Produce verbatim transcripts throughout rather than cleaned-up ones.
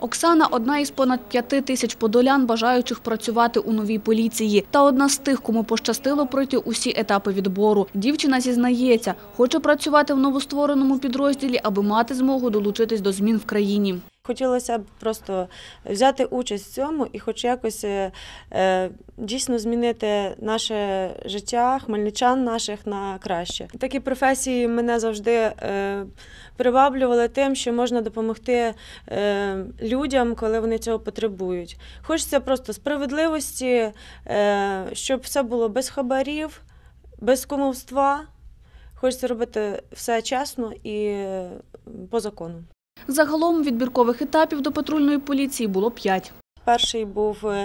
Оксана – одна із понад п'яти тисяч подолян, бажаючих працювати у новій поліції. Та одна з тих, кому пощастило пройти усі етапи відбору. Дівчина зізнається, хоче працювати в новоствореному підрозділі, аби мати змогу долучитись до змін в країні. Хотілося б просто взяти участь в цьому і хоч якось е, дійсно змінити наше життя, хмельничан наших на краще. Такі професії мене завжди е, приваблювали тим, що можна допомогти е, людям, коли вони цього потребують. Хочеться просто справедливості, е, щоб все було без хабарів, без кумівства. Хочеться робити все чесно і по закону. Загалом відбіркових етапів до патрульної поліції було п'ять. Перший був е,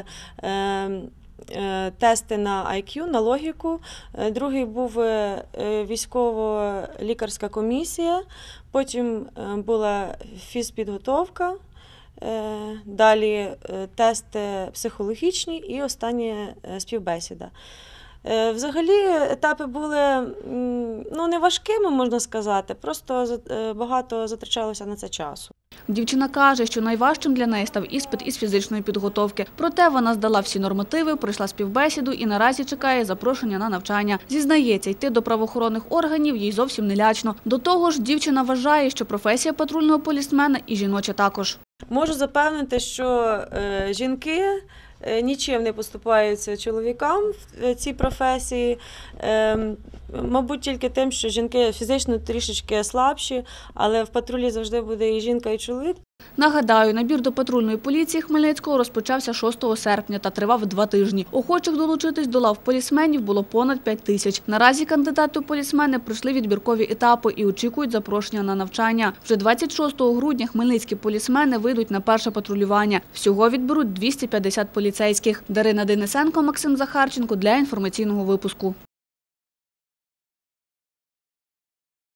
е, тести на ай к'ю, на логіку. Другий був е, військово-лікарська комісія. Потім е, була фізпідготовка. Е, далі е, тести психологічні і останнє е, співбесіда. Взагалі етапи були ну, не важкими, можна сказати, просто багато затрачалося на це часу. Дівчина каже, що найважчим для неї став іспит із фізичної підготовки. Проте вона здала всі нормативи, пройшла співбесіду і наразі чекає запрошення на навчання. Зізнається, йти до правоохоронних органів їй зовсім не лячно. До того ж, дівчина вважає, що професія патрульного полісмена і жіноча також. Можу запевнити, що е, жінки нічим не поступаються чоловікам в цій професії. Мабуть, тільки тим, що жінки фізично трішечки слабші, але в патрулі завжди буде і жінка, і чоловік. Нагадаю, набір до патрульної поліції Хмельницького розпочався шостого серпня та тривав два тижні. Охочих долучитись до лав полісменів було понад п'ять тисяч. Наразі кандидати у полісмени пройшли відбіркові етапи і очікують запрошення на навчання. Вже двадцять шостого грудня хмельницькі полісмени вийдуть на перше патрулювання. Всього відберуть двісті п'ятдесят поліцейських. Дарина Денисенко, Максим Захарченко для інформаційного випуску.